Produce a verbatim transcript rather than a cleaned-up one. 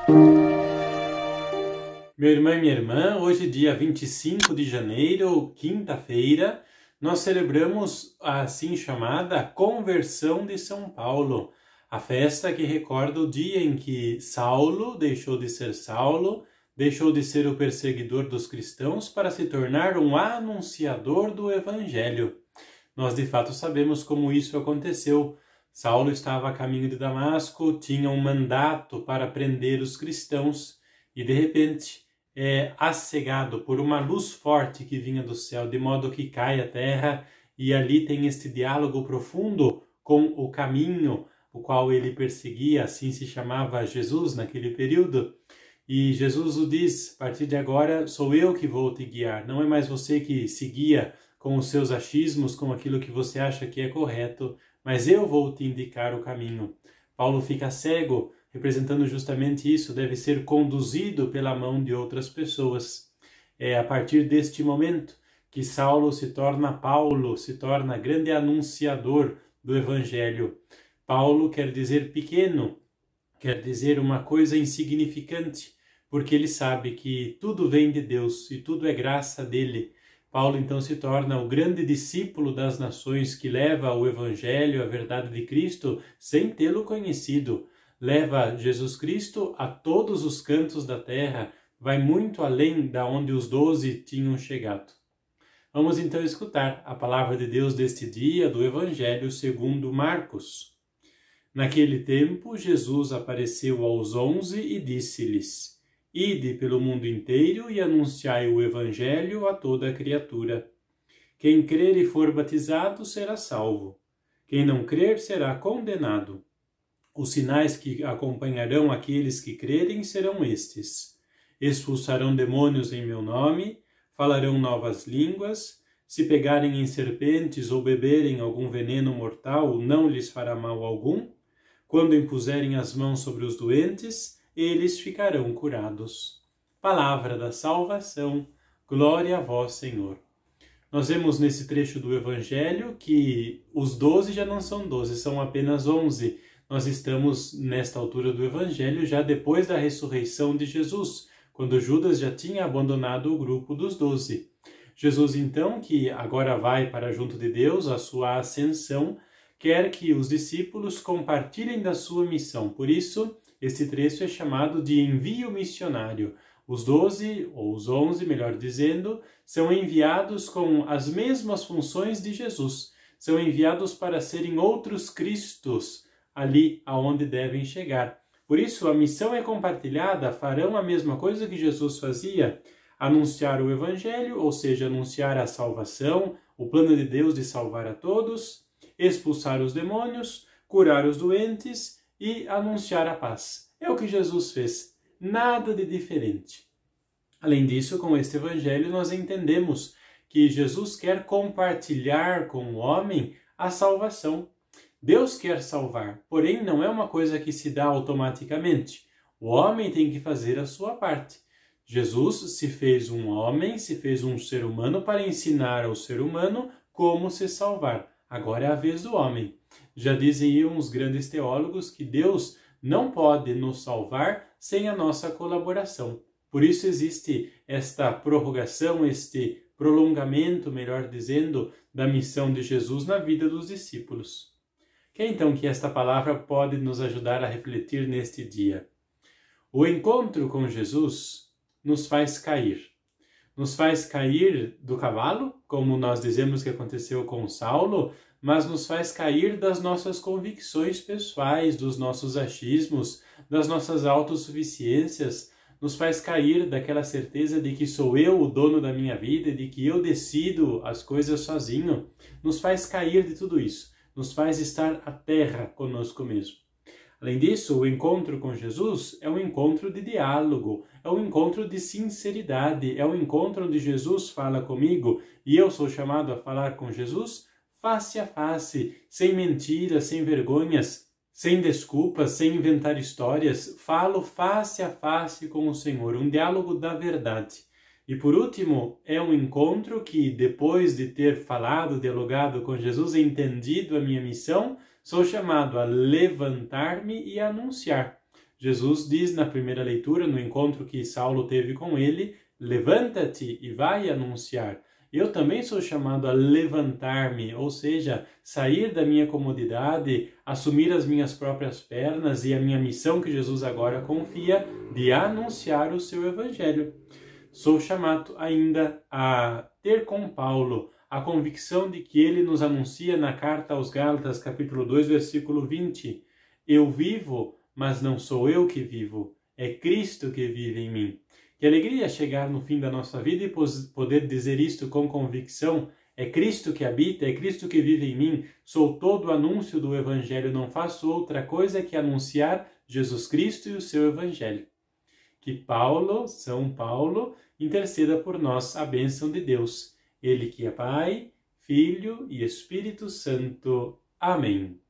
Meu irmão e minha irmã, hoje dia vinte e cinco de janeiro, quinta-feira, nós celebramos a assim chamada Conversão de São Paulo, a festa que recorda o dia em que Saulo deixou de ser Saulo, deixou de ser o perseguidor dos cristãos para se tornar um anunciador do Evangelho. Nós de fato sabemos como isso aconteceu. Saulo estava a caminho de Damasco, tinha um mandato para prender os cristãos e de repente é assegado por uma luz forte que vinha do céu, de modo que cai à terra, e ali tem este diálogo profundo com o caminho, o qual ele perseguia, assim se chamava Jesus naquele período. E Jesus o diz: a partir de agora sou eu que vou te guiar, não é mais você que se guia com os seus achismos, com aquilo que você acha que é correto, mas eu vou te indicar o caminho. Paulo fica cego, representando justamente isso, deve ser conduzido pela mão de outras pessoas. É a partir deste momento que Saulo se torna Paulo, se torna grande anunciador do Evangelho. Paulo quer dizer pequeno, quer dizer uma coisa insignificante, porque ele sabe que tudo vem de Deus e tudo é graça dele. Paulo então se torna o grande discípulo das nações que leva o Evangelho, a verdade de Cristo, sem tê-lo conhecido. Leva Jesus Cristo a todos os cantos da terra, vai muito além da onde os doze tinham chegado. Vamos então escutar a palavra de Deus deste dia do Evangelho segundo Marcos. Naquele tempo, Jesus apareceu aos onze e disse-lhes: Ide pelo mundo inteiro e anunciai o Evangelho a toda a criatura. Quem crer e for batizado será salvo. Quem não crer será condenado. Os sinais que acompanharão aqueles que crerem serão estes: expulsarão demônios em meu nome, falarão novas línguas, se pegarem em serpentes ou beberem algum veneno mortal, não lhes fará mal algum. Quando impuserem as mãos sobre os doentes, eles ficarão curados. Palavra da salvação, glória a vós, Senhor. Nós vemos nesse trecho do Evangelho que os doze já não são doze, são apenas onze. Nós estamos, nesta altura do Evangelho, já depois da ressurreição de Jesus, quando Judas já tinha abandonado o grupo dos doze. Jesus, então, que agora vai para junto de Deus, a sua ascensão, quer que os discípulos compartilhem da sua missão. Por isso, este trecho é chamado de envio missionário. Os doze, ou os onze, melhor dizendo, são enviados com as mesmas funções de Jesus. São enviados para serem outros Cristos ali aonde devem chegar. Por isso, a missão é compartilhada, farão a mesma coisa que Jesus fazia, anunciar o Evangelho, ou seja, anunciar a salvação, o plano de Deus de salvar a todos, expulsar os demônios, curar os doentes e anunciar a paz. É o que Jesus fez, nada de diferente. Além disso, com este Evangelho, nós entendemos que Jesus quer compartilhar com o homem a salvação. Deus quer salvar, porém não é uma coisa que se dá automaticamente. O homem tem que fazer a sua parte. Jesus se fez um homem, se fez um ser humano para ensinar ao ser humano como se salvar. Agora é a vez do homem. Já diziam os grandes teólogos que Deus não pode nos salvar sem a nossa colaboração. Por isso existe esta prorrogação, este prolongamento, melhor dizendo, da missão de Jesus na vida dos discípulos. Que é então que esta palavra pode nos ajudar a refletir neste dia? O encontro com Jesus nos faz cair. Nos faz cair do cavalo, como nós dizemos que aconteceu com Saulo, mas nos faz cair das nossas convicções pessoais, dos nossos achismos, das nossas autossuficiências, nos faz cair daquela certeza de que sou eu o dono da minha vida, de que eu decido as coisas sozinho, nos faz cair de tudo isso, nos faz estar à terra conosco mesmo. Além disso, o encontro com Jesus é um encontro de diálogo, é um encontro de sinceridade, é um encontro onde Jesus fala comigo e eu sou chamado a falar com Jesus face a face, sem mentiras, sem vergonhas, sem desculpas, sem inventar histórias. Falo face a face com o Senhor, um diálogo da verdade. E por último, é um encontro que, depois de ter falado, dialogado com Jesus, entendido a minha missão, sou chamado a levantar-me e a anunciar. Jesus diz na primeira leitura, no encontro que Saulo teve com ele, levanta-te e vai anunciar. Eu também sou chamado a levantar-me, ou seja, sair da minha comodidade, assumir as minhas próprias pernas e a minha missão que Jesus agora confia de anunciar o seu evangelho. Sou chamado ainda a ter com Paulo a convicção de que ele nos anuncia na carta aos Gálatas, capítulo dois, versículo vinte. Eu vivo, mas não sou eu que vivo, é Cristo que vive em mim. Que alegria chegar no fim da nossa vida e poder dizer isto com convicção. É Cristo que habita, é Cristo que vive em mim. Sou todo o anúncio do Evangelho, não faço outra coisa que anunciar Jesus Cristo e o seu Evangelho. Que Paulo, São Paulo, interceda por nós a bênção de Deus. Ele que é Pai, Filho e Espírito Santo. Amém.